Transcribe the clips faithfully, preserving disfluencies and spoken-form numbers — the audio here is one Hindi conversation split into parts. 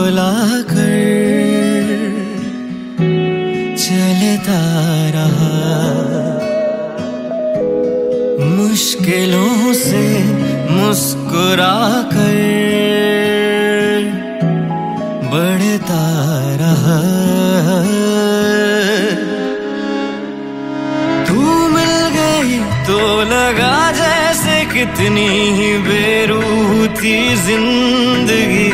बुला कर चलता रहा, मुश्किलों से मुस्कुरा कर बढ़ता रहा। तू मिल गई तो लगा जैसे कितनी ही बेरूह थी जिंदगी।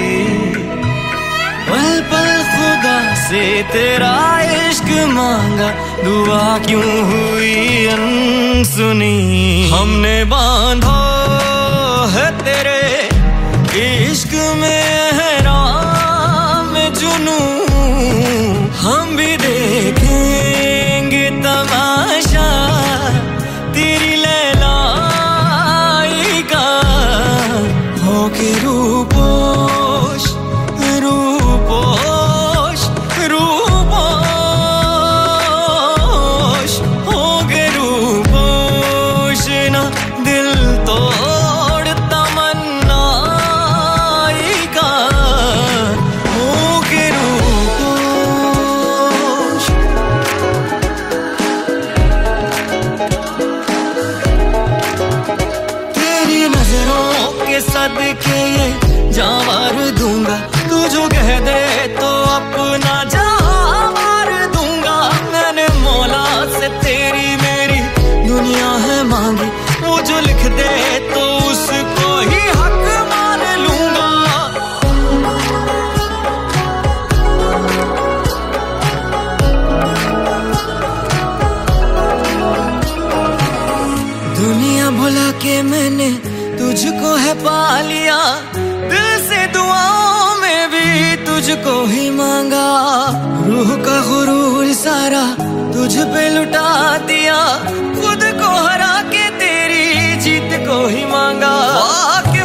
पल पल खुदा से तेरा इश्क मांगा, दुआ क्यों हुई अनसुनी। हमने बांधा है तेरे इश्क में एहराम जुनू, हम भी देखेंगे तमाशा तेरी लैलाई का। होके रूपोश रूपोश रूपोश, होके रूपोश ना दिल तोड़ तमन्नाई का। होके रूपोश, तेरी नजरों के सदके ये जावार दूंगा। तू जो कह दे तो अपना जान मार दूंगा। मैंने मौला से तेरी मेरी दुनिया है मांगी, वो जो लिख दे तो उसको ही हक मान लूंगा। दुनिया भुला के मैंने तुझको है पा लिया, दिल से दुआओं में भी तुझको ही मांगा। रूह का गुरूर सारा तुझ पे लुटा दिया, खुद को हरा के तेरी जीत को ही मांगा।